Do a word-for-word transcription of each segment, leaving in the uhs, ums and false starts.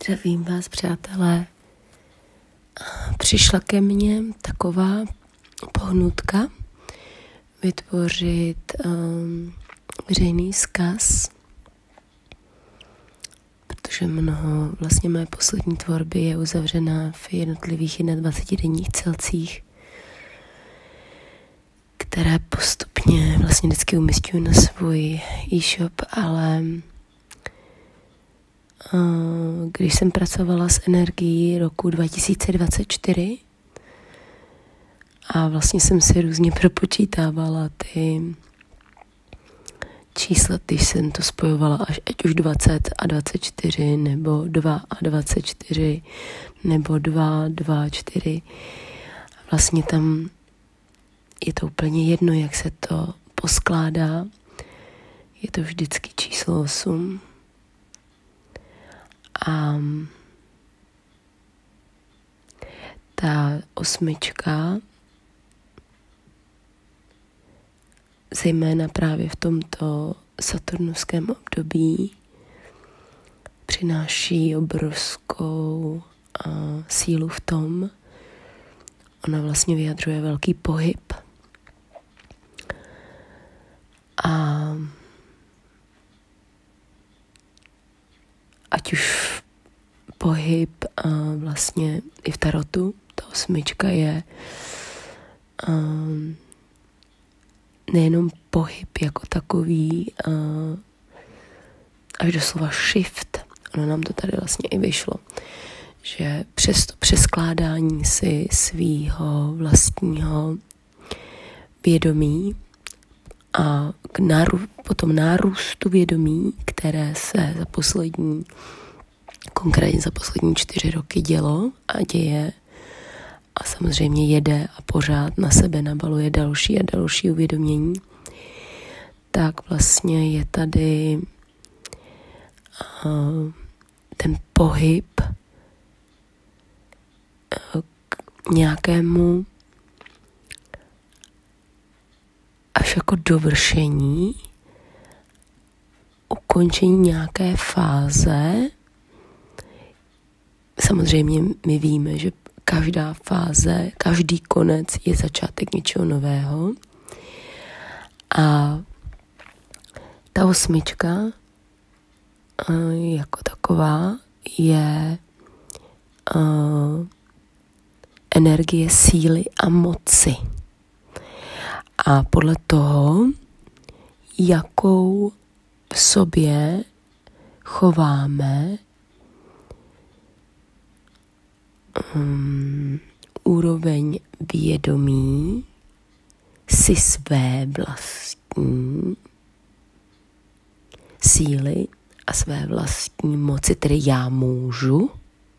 Zdravím vás, přátelé. Přišla ke mně taková pohnutka vytvořit um, veřejný vzkaz, protože mnoho vlastně mé poslední tvorby je uzavřená v jednotlivých dvacetidenních celcích, které postupně vlastně vždycky umisťuji na svůj e-shop, ale když jsem pracovala s energií roku dva tisíce dvacet čtyři a vlastně jsem si různě propočítávala ty čísla, když jsem to spojovala až ať už dvacet a dvacet čtyři nebo dva a dvacet čtyři nebo dva, dva, čtyři. Vlastně tam je to úplně jedno, jak se to poskládá. Je to vždycky číslo osm. A ta osmička, zejména právě v tomto saturnovském období, přináší obrovskou uh, sílu v tom. Ona vlastně vyjadřuje velký pohyb. A ať už pohyb a vlastně i v tarotu, ta osmička je um, nejenom pohyb jako takový, uh, až doslova shift. Ono nám to tady vlastně i vyšlo, že přes to přeskládání si svýho vlastního vědomí a k náru, potom nárůstu vědomí, které se za poslední, konkrétně za poslední čtyři roky dělo a děje a samozřejmě jede a pořád na sebe nabaluje další a další uvědomění, tak vlastně je tady uh, ten pohyb uh, k nějakému až jako dovršení, ukončení nějaké fáze. Samozřejmě my víme, že každá fáze, každý konec je začátek něčeho nového. A ta osmička jako taková je energie síly a moci. A podle toho, jakou v sobě chováme um, úroveň vědomí si své vlastní síly a své vlastní moci, tedy já můžu.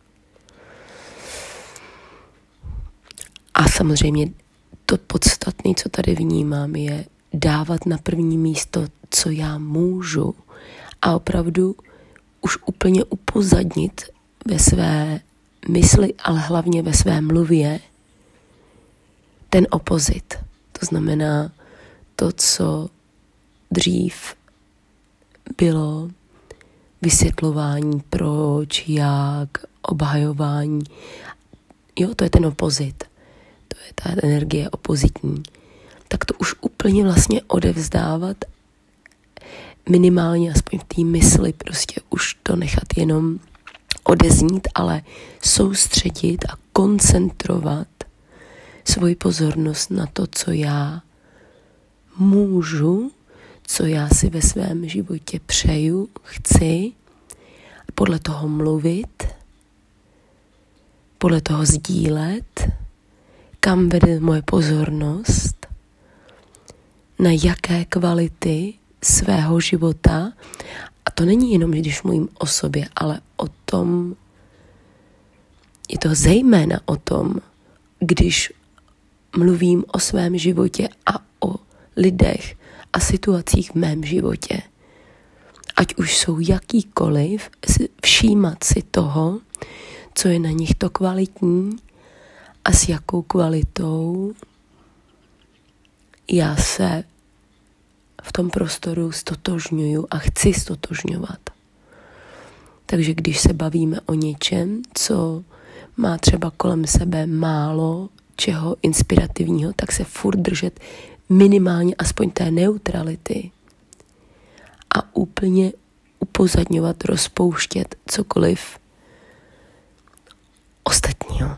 A samozřejmě to podstatné, co tady vnímám, je dávat na první místo, co já můžu a opravdu už úplně upozadnit ve své mysli, ale hlavně ve své mluvě ten opozit. To znamená to, co dřív bylo vysvětlování, proč, jak, obhajování. Jo, to je ten opozit. To je ta energie opozitní. Tak to už úplně vlastně odevzdávat, minimálně aspoň v té mysli, prostě už to nechat jenom odeznít, ale soustředit a koncentrovat svoji pozornost na to, co já můžu, co já si ve svém životě přeju, chci, a podle toho mluvit, podle toho sdílet, kam vede moje pozornost, na jaké kvality svého života. A to není jenom, když mluvím o sobě, ale o tom, je to zejména o tom, když mluvím o svém životě a o lidech a situacích v mém životě. Ať už jsou jakýkoliv, všímat si toho, co je na nich to kvalitní a s jakou kvalitou já se v tom prostoru stotožňuju a chci stotožňovat. Takže když se bavíme o něčem, co má třeba kolem sebe málo čeho inspirativního, tak se furt držet minimálně aspoň té neutrality a úplně upozadňovat, rozpouštět cokoliv ostatního.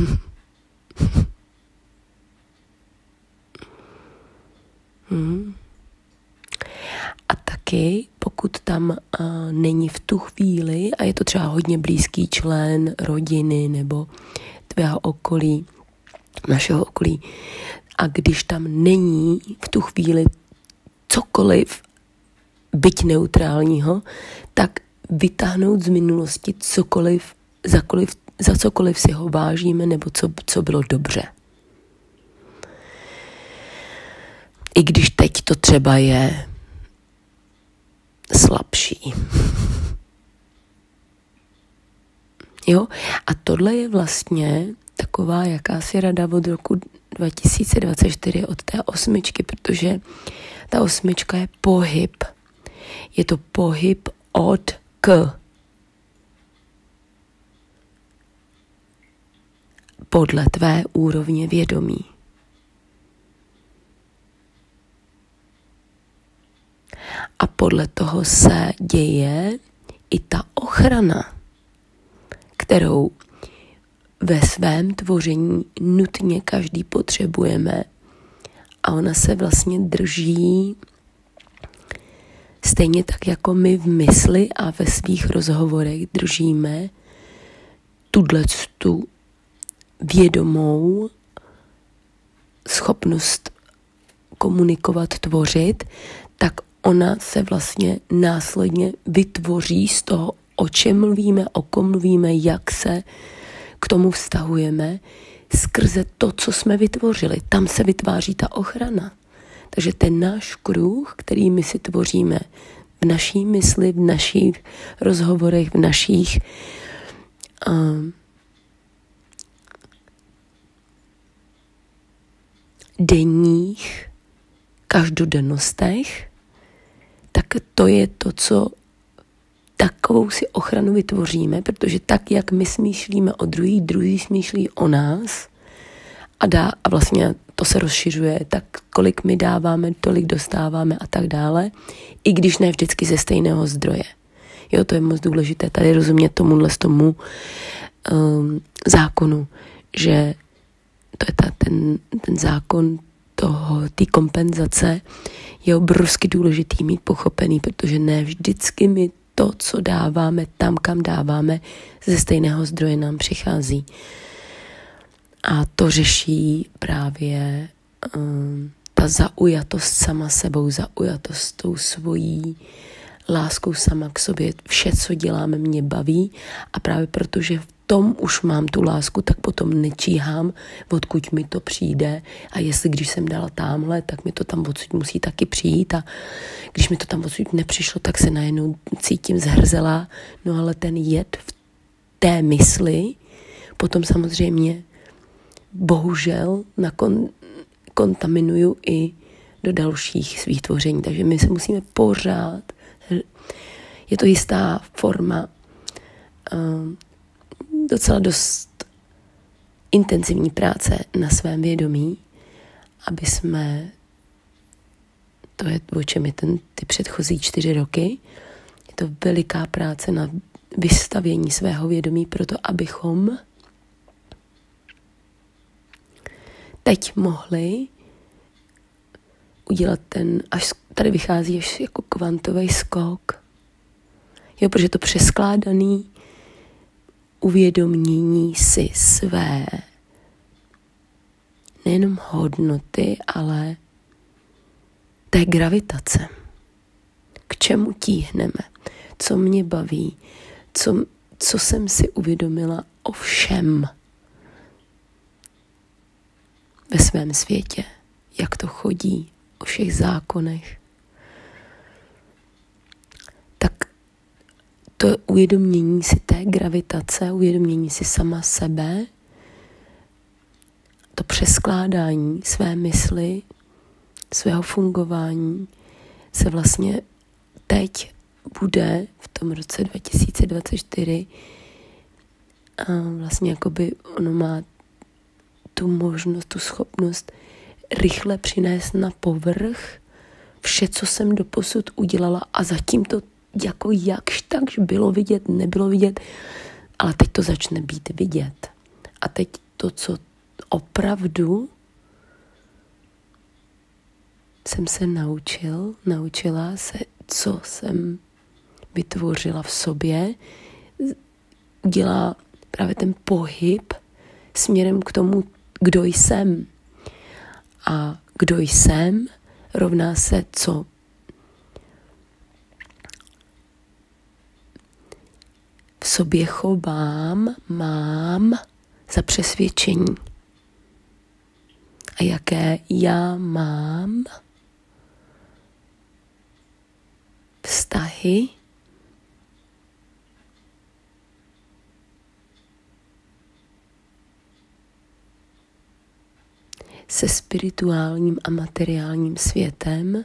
hmm. A taky, pokud tam uh, není v tu chvíli, a je to třeba hodně blízký člen rodiny nebo tvého okolí, našeho okolí, a když tam není v tu chvíli cokoliv, byť neutrálního, tak vytáhnout z minulosti cokoliv, za, koliv, za cokoliv si ho vážíme, nebo co, co bylo dobře. I když teď to třeba je slabší. Jo? A tohle je vlastně taková jakási rada od roku dva tisíce dvacet čtyři od té osmičky, protože ta osmička je pohyb. Je to pohyb od k. Podle tvé úrovně vědomí. A podle toho se děje i ta ochrana, kterou ve svém tvoření nutně každý potřebujeme. A ona se vlastně drží stejně tak, jako my v mysli a ve svých rozhovorech držíme tu vědomou schopnost komunikovat, tvořit, tak ona se vlastně následně vytvoří z toho, o čem mluvíme, o kom mluvíme, jak se k tomu vztahujeme, skrze to, co jsme vytvořili. Tam se vytváří ta ochrana. Takže ten náš kruh, který my si tvoříme v naší mysli, v našich rozhovorech, v našich um, denních každodennostech, tak to je to, co takovou si ochranu vytvoříme, protože tak, jak my smýšlíme o druhých, druhý smýšlí o nás a, dá, a vlastně to se rozšiřuje, tak kolik my dáváme, tolik dostáváme a tak dále, i když ne vždycky ze stejného zdroje. Jo, to je moc důležité tady rozumět tomuhle z tomu um, zákonu, že to je ta, ten, ten zákon toho, té kompenzace je obrovsky důležitý mít pochopený, protože ne vždycky my to, co dáváme tam, kam dáváme, ze stejného zdroje nám přichází. A to řeší právě um, ta zaujatost sama sebou, zaujatost tou svojí láskou sama k sobě. Vše, co děláme, mě baví a právě protože v tom už mám tu lásku, tak potom nečíhám, odkud mi to přijde a jestli když jsem dala támhle, tak mi to tam odsud musí taky přijít a když mi to tam odsud nepřišlo, tak se najednou cítím zhrzelá, no ale ten jed v té mysli potom samozřejmě bohužel nakon, kontaminuju i do dalších svých tvoření, takže my se musíme pořád, je to jistá forma uh, docela dost intenzivní práce na svém vědomí, aby jsme, to je, o čem je ten, ty předchozí čtyři roky, je to veliká práce na vystavění svého vědomí proto, abychom teď mohli udělat ten, až tady vychází až jako kvantový skok. Jo, protože to přeskládaný uvědomění si své nejenom hodnoty, ale té gravitace. K čemu tíhneme? Co mě baví? Co, co jsem si uvědomila o všem ve svém světě? Jak to chodí? O všech zákonech? Tak to uvědomění si té gravitace, uvědomění si sama sebe, to přeskládání své mysli, svého fungování se vlastně teď bude v tom roce dva tisíce dvacet čtyři a vlastně jakoby ono má tu možnost, tu schopnost rychle přinést na povrch vše, co jsem doposud udělala a zatím to jako jakž takž bylo vidět, nebylo vidět, ale teď to začne být vidět. A teď to, co opravdu jsem se naučil, naučila se, co jsem vytvořila v sobě, udělá právě ten pohyb směrem k tomu, kdo jsem. A kdo jsem rovná se co? V sobě chovám, mám za přesvědčení. A jaké já mám vztahy se spirituálním a materiálním světem,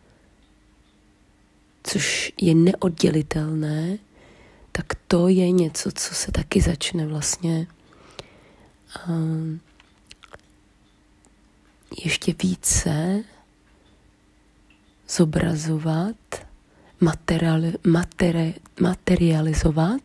což je neoddělitelné, tak to je něco, co se taky začne vlastně um, ještě více zobrazovat, materiali, materi, materializovat.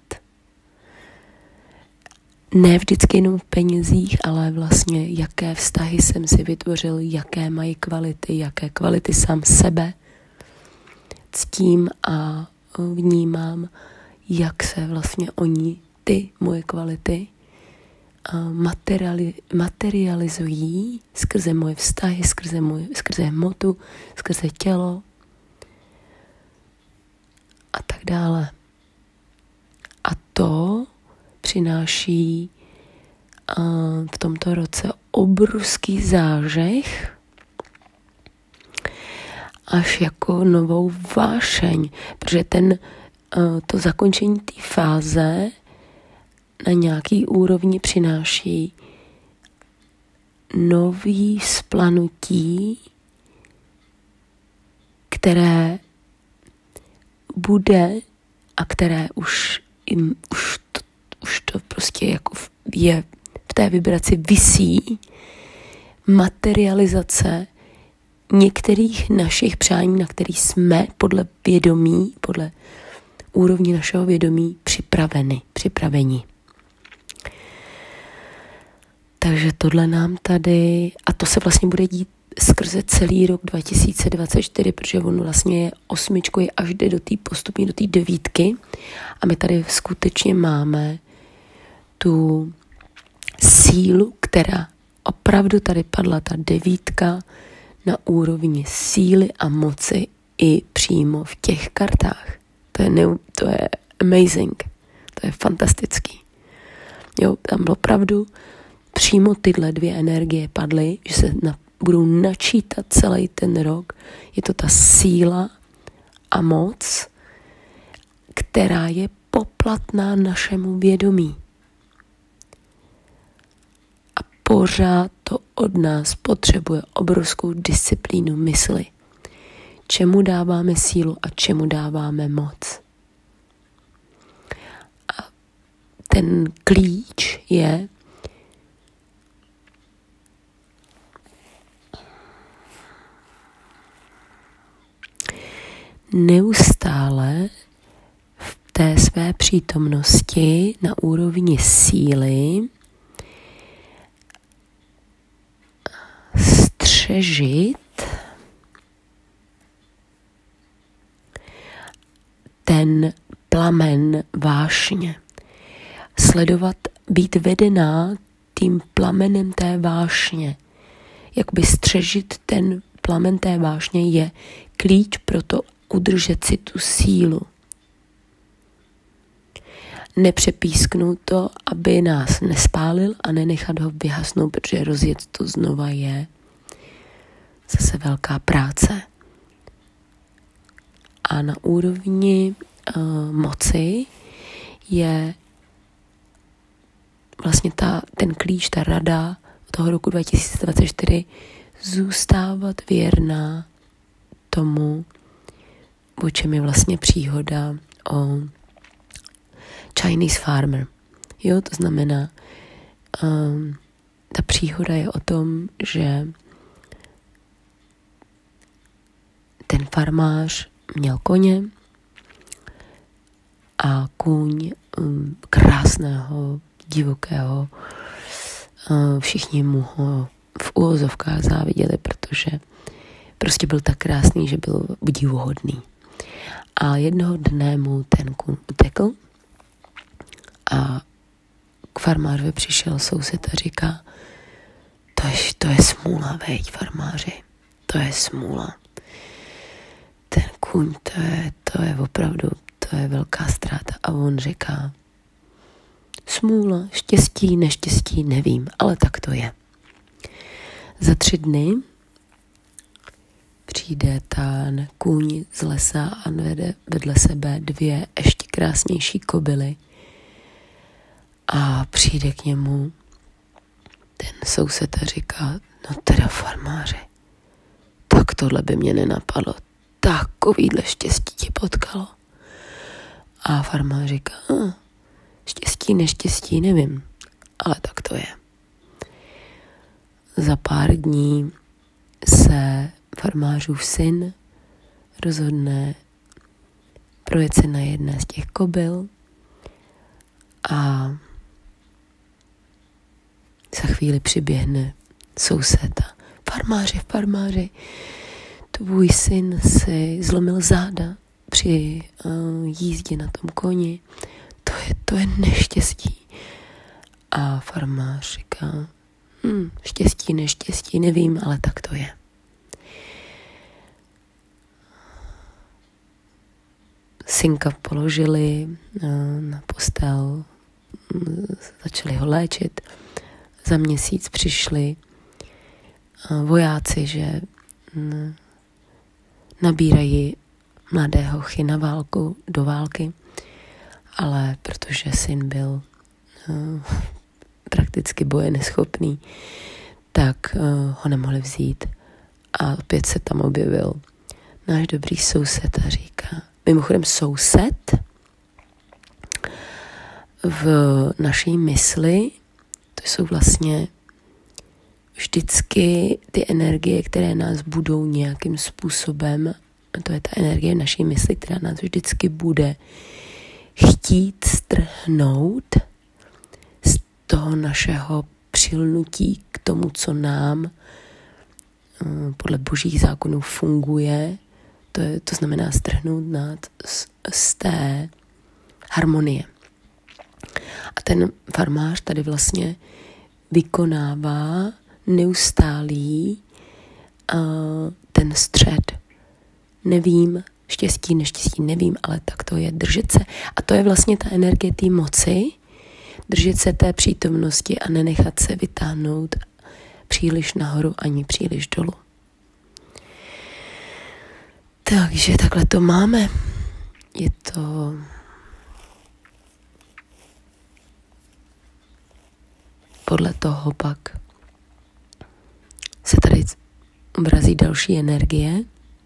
Ne vždycky jenom v penězích, ale vlastně jaké vztahy jsem si vytvořil, jaké mají kvality, jaké kvality sám sebe ctím a vnímám, jak se vlastně oni, ty moje kvality, materiali, materializují skrze moje vztahy, skrze, moje, skrze hmotu, skrze tělo a tak dále. A to přináší uh, v tomto roce obrovský zážeh až jako novou vášeň, protože ten, uh, to zakončení té fáze na nějaký úrovni přináší nový vzplanutí, které bude a které už, jim, už, to, už to prostě jako je v té vibraci visí materializace některých našich přání, na kterých jsme podle vědomí, podle úrovni našeho vědomí připraveni, připraveni. Takže tohle nám tady, a to se vlastně bude dít skrze celý rok dva tisíce dvacet čtyři, protože on vlastně je osmičkou, je až jde do té postupně do té devítky a my tady skutečně máme tu sílu, která opravdu tady padla, ta devítka na úrovni síly a moci i přímo v těch kartách. To je, ne, to je amazing, to je fantastický. Jo, tam opravdu přímo tyhle dvě energie padly, že se na, budou načítat celý ten rok. Je to ta síla a moc, která je poplatná našemu vědomí. A pořád to od nás potřebuje obrovskou disciplínu mysli. Čemu dáváme sílu a čemu dáváme moc. A ten klíč je neustále v té své přítomnosti na úrovni síly střežit ten plamen vášně. Sledovat, být vedená tím plamenem té vášně. Jakoby střežit ten plamen té vášně je klíč pro to udržet si tu sílu. Nepřepísknout to, aby nás nespálil a nenechat ho vyhasnout, protože rozjet to znova je zase velká práce. A na úrovni uh, moci je vlastně ta, ten klíč, ta rada toho roku dva tisíce dvacet čtyři zůstávat věrná tomu, o čem je vlastně příhoda o Chinese farmer. Jo, to znamená, um, ta příhoda je o tom, že ten farmář měl koně a kůň um, krásného, divokého. Uh, všichni mu ho v uvozovkách záviděli, protože prostě byl tak krásný, že byl divuhodný. A jednoho dne mu ten kůň utekl a k farmářovi přišel soused a říká, to je, to je smůla, veď, farmáři, to je smůla. Ten kůň, to je, to je opravdu, to je velká ztráta. A on říká, smůla, štěstí, neštěstí, nevím, ale tak to je. Za tři dny přijde ten kůň z lesa a vede vedle sebe dvě ještě krásnější kobily a přijde k němu ten soused a říká, no teda farmáři, tak tohle by mě nenapadlo, takovýhle štěstí ti potkalo. A farmář říká, ah, štěstí, neštěstí, nevím, ale tak to je. Za pár dní se farmářův syn rozhodne projet se na jedné z těch kobyl a za chvíli přiběhne soused a farmáři, farmáři, tvůj syn si zlomil záda při uh, jízdě na tom koni. To je, to je neštěstí. A farmář říká, hm, štěstí, neštěstí, nevím, ale tak to je. Synka položili uh, na postel, začali ho léčit. Za měsíc přišli uh, vojáci, že uh, nabírají mladého chy na válku, do války, ale protože syn byl uh, prakticky bojeneschopný, tak uh, ho nemohli vzít. A opět se tam objevil náš dobrý soused a říká, mimochodem soused v naší mysli, to jsou vlastně vždycky ty energie, které nás budou nějakým způsobem, to je ta energie naší mysli, která nás vždycky bude chtít strhnout z toho našeho přilnutí k tomu, co nám podle božích zákonů funguje. To, je, to znamená strhnout nás z, z té harmonie. A ten farmář tady vlastně vykonává neustálý uh, ten střed. Nevím, štěstí, neštěstí, nevím, ale tak to je, držet se. A to je vlastně ta energie té moci, držet se té přítomnosti a nenechat se vytáhnout příliš nahoru ani příliš dolů. Takže takhle to máme. Je to podle toho pak se tady obrazí další energie,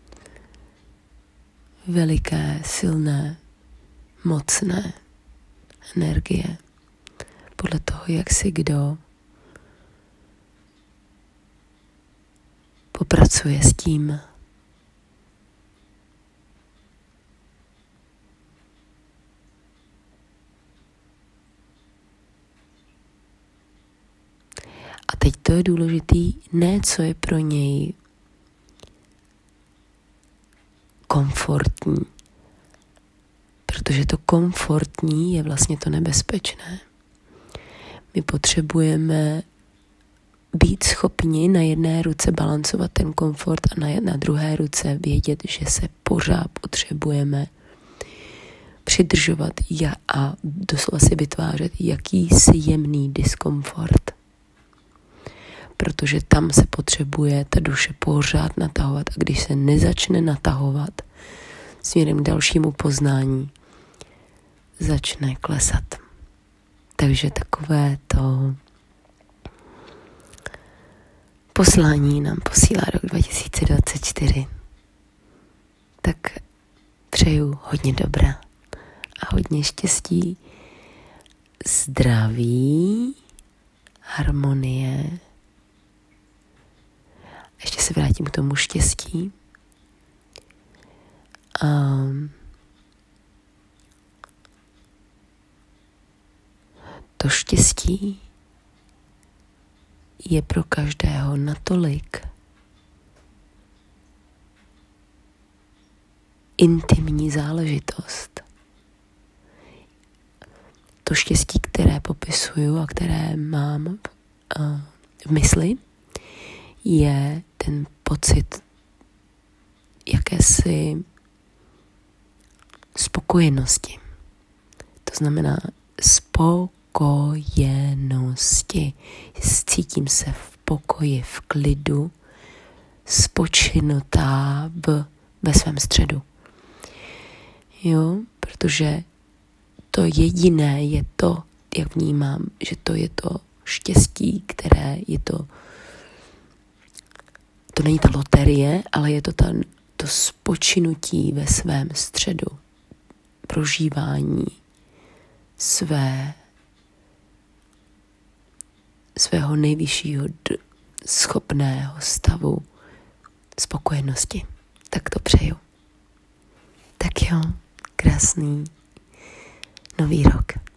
veliké, silné, mocné energie. Podle toho, jak si kdo popracuje s tím, a teď to je důležitý, ne co je pro něj komfortní, protože to komfortní je vlastně to nebezpečné. My potřebujeme být schopni na jedné ruce balancovat ten komfort a na, na druhé ruce vědět, že se pořád potřebujeme přidržovat a doslova si vytvářet jakýsi jemný diskomfort. Protože tam se potřebuje ta duše pořád natahovat a když se nezačne natahovat směrem k dalšímu poznání, začne klesat. Takže takové to poslání nám posílá rok dva tisíce dvacet čtyři. Tak přeju hodně dobra a hodně štěstí, zdraví, harmonie. Ještě se vrátím k tomu štěstí. Um, to štěstí je pro každého natolik intimní záležitost. To štěstí, které popisuju a které mám uh, v mysli, je ten pocit jakési spokojenosti. To znamená spokojenosti. Cítím se v pokoji, v klidu, spočinutá v, ve svém středu. Jo, protože to jediné je to, jak vnímám, že to je to štěstí, které je to, to není ta loterie, ale je to ta, to spočinutí ve svém středu, prožívání své, svého nejvyššího d- schopného stavu spokojenosti. Tak to přeju. Tak jo, krásný nový rok.